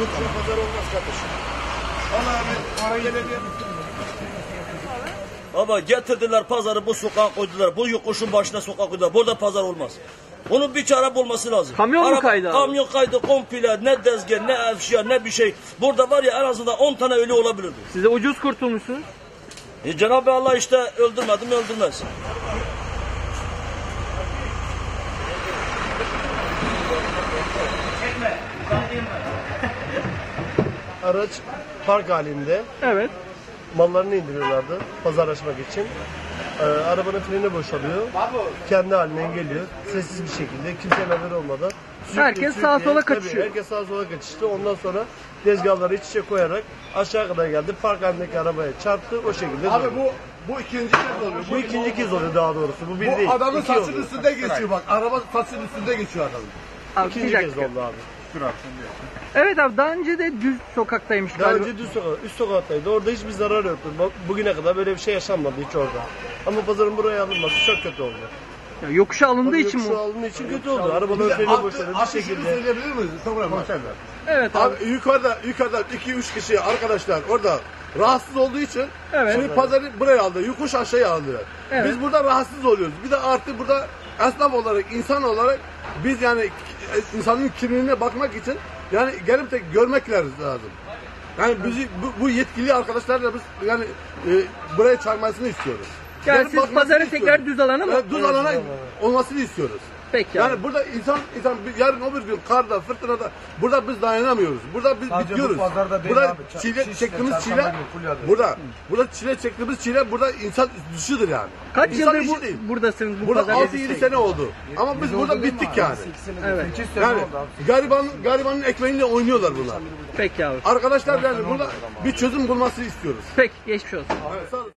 Yok pazar olmaz kardeşim. Valla abi para gelemiyor. Baba getirdiler pazarı bu sokağa koydular. Bu yokuşun başına sokak koydular. Burada pazar olmaz. Onun bir çare bulması lazım. Kamyon mu kaydı abi? Kamyon kaydı komple, ne dezgah, ne eşya, ne bir şey. Burada var ya en azından 10 tane ölü olabilirdi. Size ucuz kurtulmuşsunuz. Cenab-ı Allah işte öldürmedi mi öldürmez. Araç park halinde. Evet. Mallarını indiriyorlardı pazar açmak için. Arabanın freni boşalıyor. Kendi haline geliyor. Sessiz bir şekilde. Kimsenin haberi olmadan. Herkes sağa sola kaçışıyor. Tabii, herkes sağa sola kaçıştı. Ondan sonra tezgahları iç içe koyarak aşağı kadar geldi. Park halindeki arabaya çarptı. O şekilde. Abi bu ikinci kez oluyor. bu ikinci kez oluyor daha doğrusu. Bu bir değil. Bu adamın İki saçının oluyor. üstünde geçiyor bak. Araba saçının üstünde geçiyor adamın. Abi, bir İkinci kez dakika. oldu abi. Evet abi, daha önce de düz sokaktaymış Daha galiba. önce üst sokaktaydı. Orada hiçbir zarar yoktu. Bugüne kadar böyle bir şey yaşanmadı hiç orada. Ama pazarın buraya alınması çok kötü oldu. Ya, yokuşa alındığı için mi? Şu alındığı için kötü oldu. Arabaların freni boşaldı bir Şekilde şekilde. söyleyebilir miyiz? Evet abi. Abi yukarıda 2-3 kişi arkadaşlar orada rahatsız olduğu için Evet. şimdi pazarı buraya aldı. Yokuş aşağıya aldılar. Evet. Biz burada rahatsız oluyoruz. Bir de artık burada esnaf olarak, insan olarak biz yani insanın kimliğine bakmak için yani gelip de görmek lazım. Yani bizi bu yetkili arkadaşlarla biz yani buraya çağırmasını istiyoruz. Yani Gelip siz bakmasını pazarı istiyoruz. tekrar düz alana mı? Evet, düz alana olmasını istiyoruz. Peki abi. Yani burada insan yarın öbür gün karda, fırtınada burada biz dayanamıyoruz. Burada biz Sadece bitiyoruz. bu pazarda değil Burada abi. çile Şişli, çektiğimiz Çarşamba çile günü Fulya'da. burada çile çektiğimiz çile burada insan dışıdır yani. Kaç İnsan yıldır işi değil. buradasınız bu Burada pazar? 6-7 sene oldu. Ama biz burada bittik yani. Evet. 8 sene Yani oldu abi. garibanın ekmeğiyle oynuyorlar bunlar. Peki abi. Arkadaşlar yani burada bir çözüm bulmasını istiyoruz. Peki, geçmiş olsun. Evet, sağ olun.